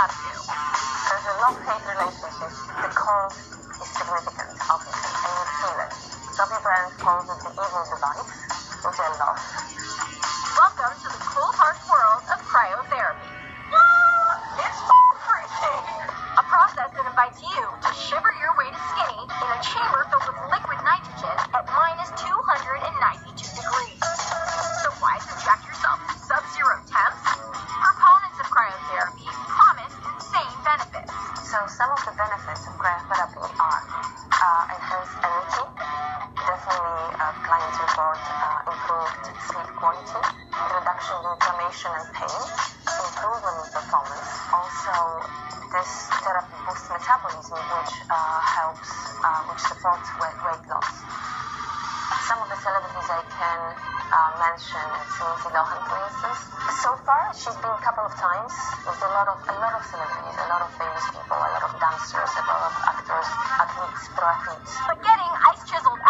have to. There's a love-hate relationship. The cost is significant, obviously, and you feel it. W brand calls it the evil device, which I love. Welcome to the cool, harsh world of cryotherapy. It's freaking! A process that invites you to shiver your way to skinny in a chamber filled with liquid nitrogen at minus 292 degrees. So why subject yourself to sub-zero temps? Proponents of cryotherapy promise insane benefits. So some of the benefits of cryotherapy are enhanced energy, definitely clients report improved sleep quality, reduction in inflammation and pain, improvement in performance. Also, this therapy boosts metabolism, which supports weight loss. Some of the celebrities I can mention is Lindsay Lohan, for instance. So far, she's been a couple of times with a lot of celebrities, a lot of famous people, a lot of dancers, a lot of actors, athletes, pro athletes. But getting ice chiseled